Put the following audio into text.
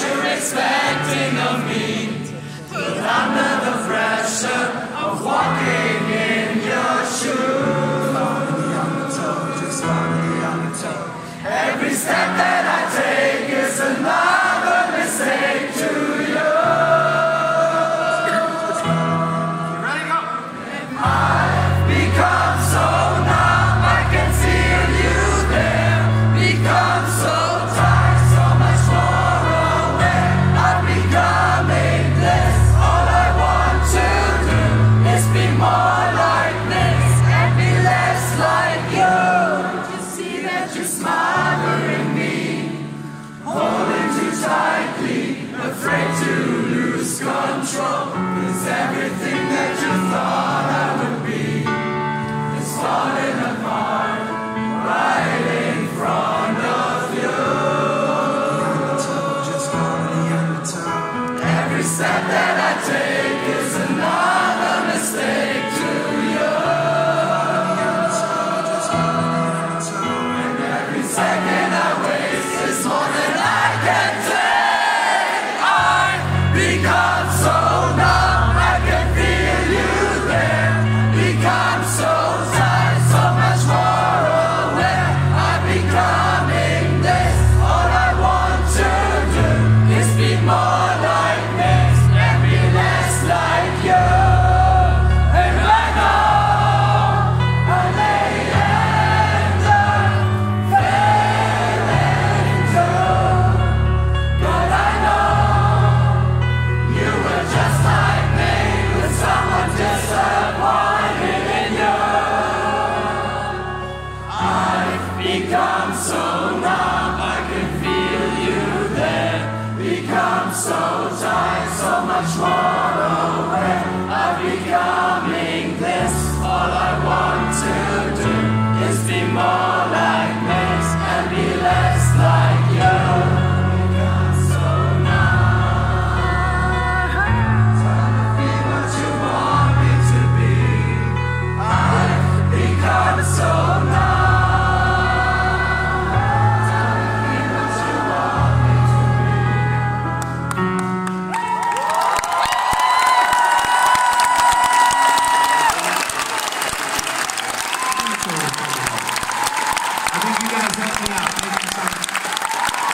you're expecting of me. But under the pressure of walking in your shoes, following the undertow, just following the undertow. Every step that I take is another mistake to you. You ready? Go. I've become so numb, I can feel you there. Become so tired, so much more aware. I'm becoming this. All I want to do is be more like this and be less like you. Don't you see that you're smothering me, holding too tightly, afraid to lose control? 'Cause everything that you thought I would be is falling apart right in front of you. Just follow the undertow. Every step that I take is another mistake to you. And every second I waste is more than I can take. I've become so numb, I can feel you there. Become so tired, so much more aware. I'm becoming this. All I want to do is be more like this and be less like you. And I know I may end up failing too, but I know you were just like me, with someone disappointed in you. I've become so numb, I can feel you there. Become so tired, so much more